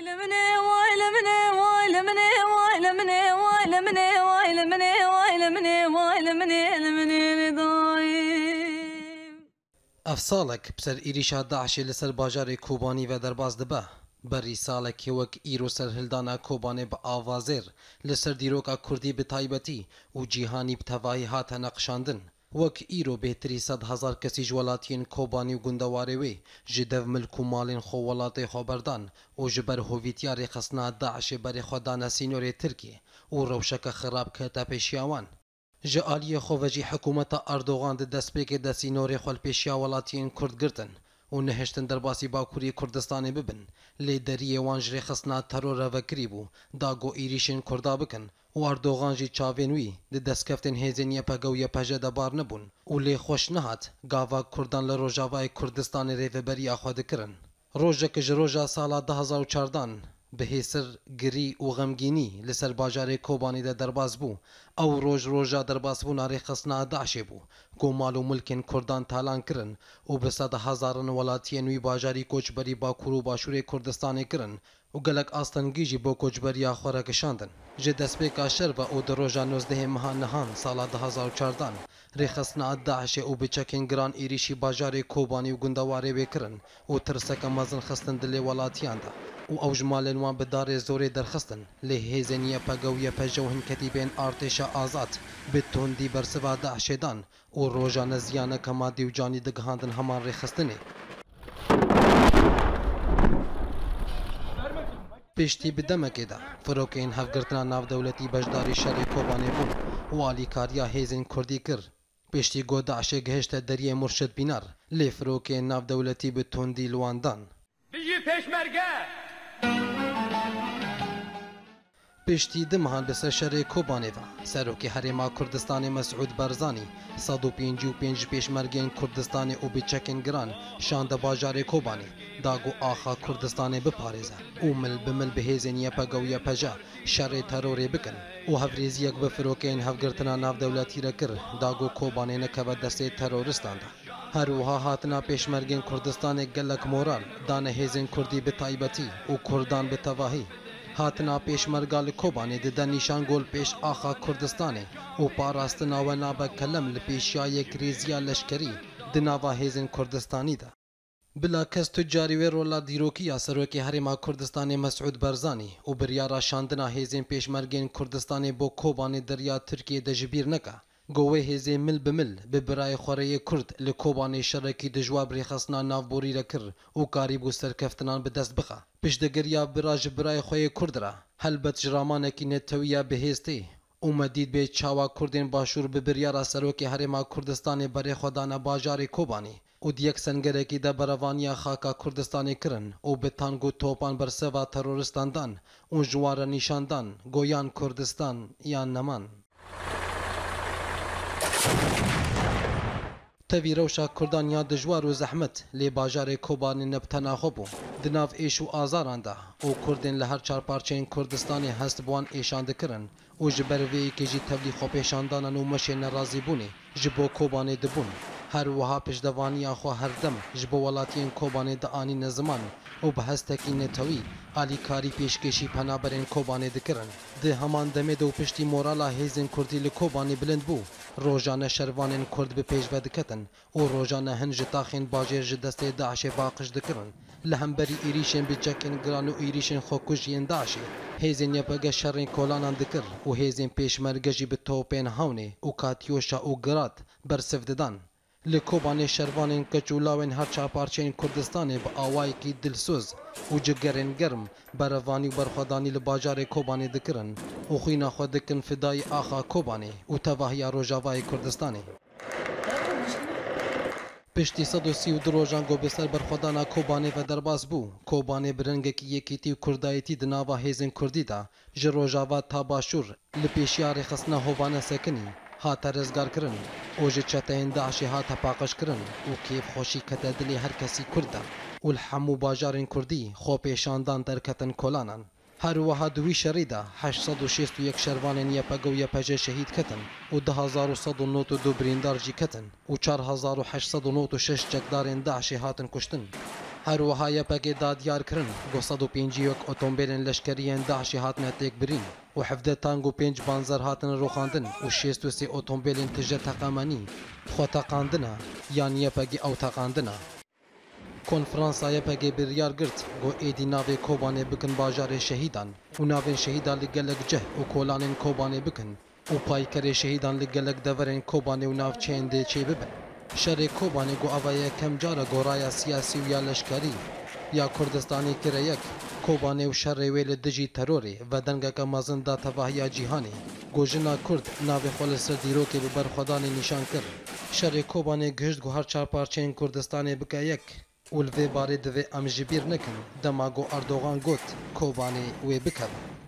افسالك بسر ایریشا داعش لسر باجار کوبانی و درباز دبه بری سالك وك إيرو سر هلدانا كوباني بآوازير لسر ديروكا كردي بتايبتي و جيهاني بتواهي هاتا نقشاندن وك إيرو بهتري 100,000 كسي جوالاتين كوباني و گندواري وي جدف ملكو مالين خو ولاتي خبردان و جبر هوفيتياري خصنا داعش بري خودانا سينوري تركي و روشك خراب كتا بيشياوان جالية خوفجي حكومة أردوغان دستبيك دا سينوري خو البيشيا ولاتين كرد گرتن و نهشتن درباسی باکوری کردستان ببن لی دریه وانجری خصنا ترور و کریبو داگو ایریشن کردا بکن و اردوغان جی چاوینوی د دسکفتن هیزنیه پگو یا پجه دبار نبون و لی خوش نهات گاوا کردان لروجاوای کردستان ریوبری آخواد کرن روژه که جروجا سالا 2014 به هیسر گری و غمگینی لسر باجار کوبانی ده درباز بو او روژا درباز بو ناری خصنا داعش بو کو مالو ملکن کردان تالان کرن و به 100,000 ولاتین وی باجاری کوچبری باکور و باشور کردستان کرن و گلک آستنگیجی بو کوچبری آخوره کشاندن جه دسپیکا شربه او در روژا 19 ماه نهان سالا 2014 ری خصنا داعش و بچکن گران ایریشی باجار کوبانی و گندواره بکرن و ترسک مزن خستن دلی ولاتیان ده و اوج مالن وان بدار زوری درخستن لی هیزنیه پگویه پجوهن کتیبین ارتش آزاد بتوندی برسوا داعش دان و روزانه زیانه کمادی و جانی دگهاندن همان ری خستنه پشتی بدمکه ده فروکین هفگرتنا ناو دولتی بجداری شر کوبانی بون و آلیکاریا هیزن کردی کر پشتی گو داعش گهشت دریه مرشد بینار لی فروکین ناو دولتی بتوندی لواندان بیجی پشمرگه پشتی دمهان بسر شر کوبانی و سروکی حریما کردستان مسعود برزانی 155 پیشمرگین کردستان او بچکن گران شاند باجار کوبانی داگو آخا کردستان بپارزه او مل بمل بهیزنیه پگویه پجا شر تروری بکن او هفریزی یک بفروکین هفگرتنا ناو دولتی را کر داگو کوبانی نکوه دسته ترورستان ده هروها هاتنا پیشمرگین کردستان گلک مورال دانه هیزن کردی بتایبتی و کردان بتواهی هاتنا پیشمرگال کوبانی ده نیشان گل پیش آخا کردستانه و پاراستنا و نابه کلم لپیشیای کریزیا لشکری دناوا هیزن کردستانی ده بلا کس تجاری و رولا دیروکی سروکی حریما کردستان مسعود برزانی و بریارا شاندنا هیزن پیشمرگین کردستان بو کوبانی دریا ترکیه ده جبیر نکه گوه هیزه مل بمل به برای خوره کرد لکوبانی شرکی دجواب ریخصنا نافبوری رکر و کاریبو سرکفتنان به دست بخه پشتگریا براج برای خوی کرد را هلبت جرامانکی نتویه بهسته اومدید به چاوا کردین باشور به بریارا سروکی حریما کردستان بری خودانه باجار کوبانی و دیک سنگرکی ده بروانیا خاکا کردستانی کرن و به تانگو توپان برسوا ترورستان دان اون جوار نیشاندان گویان کردستان یا نمان تەوی ڕەوشە کوردانیا دژوار و زەحمەت لێ باژارێ کۆبانی نەبتەناخۆ بوو دناو ئێش و ئازاراندا و کوردên li her çarparçeyên Kurdistanê hest buwan êşan dikirin û ji ber vêyekê jî tevlî xwepêşandanan û meşê nerazîbûnê ji bo Kobanê dibûn her wiha pêşdevaniya xwe herdem ji bo welatiyên Kobanê dianîne ziman û bi hestekî netewî alîkarî pêşkêşî penaberên Kobanê dikirin di heman demê de û piştî morala hêzên Kurdî li Kobanê bilind bû rojane şervanên Kurd bi pêş ve diketin û rojane hin ji taxên bajêr ji destê Daişê baqij dikirin li hemberî êrîşên bicekên giran û êrîşên xwekûj yên Daişê hêzên yepege şerên kolanan dikir û hêzên pêşmerge jî bi topên hawnê û katyoşa û girat bersiv didan li Kobanê şervanên keç û lawên her çarparçeyên Kurdistanê bi awayekî dilsoz û cigerên germ berevanî û berxwedanî li bajarê Kobanê dikirin û xwîna xwe dikin fidayê axa Kobanê û tevahiya Rojavayê Kurdistanê. Piştî 132 rojan gobeser berxwedana Kobanê ve derbas bû. Kobanê bi rengekî yekîtî û kurdayîtî di nava hêzên Kurdî de ji Rojava ta Başûr li pêşiya rêxistina hovane sekinî hate rezgarkirin û ji çeteyên Daişê hate paqijkirin û kêfxweşî kete dilê her kesî Kurd de û li hemû bajarên Kurdî xwepêşandan derketin kolanan. Her wiha di wî şerî de 861 şervanên yepege û yepece şehîd ketin û 2192 birîndar jî ketin û 4806 cekdarên Daişê hatin kuştin. هەروەها یەپەکێ دادیارکردن گۆ 151 ئۆتۆمبیلên leşkeriyên Daişê hatine têkbirîn û 17 tank û 5 banzer hatine roxandin û 63 ئۆتۆمبیلên tije teqemenî xweteqandina yan yepekî ew teqandina. Konferansa yepekê biryar girt got êdî navê Kobanê bikin bajarê şehîdan û navên şehîdan li gelek cih û kolanên Kobanê bikin û paykerê şehîdan li gelek deverên Kobanê û navçeyên dê çê bibin. Şerê Kobanê got ava yekem cara goraya siyasî û ya leşkerî ya Kurdistanê kire yek. Kobanê û şerê wê li dijî terorê ve dengeke mezin da tevahiya cîhanê. Got jina Kurd navê xwe li ser dîrokê bi berxwedanê nîşan kir. Şerê Kobanê gihîşt got her çar parçeyên Kurdistanê bike yek û li vê barê divê em ji bîr nekin dema got Erdogan got Kobanê wê bikeve.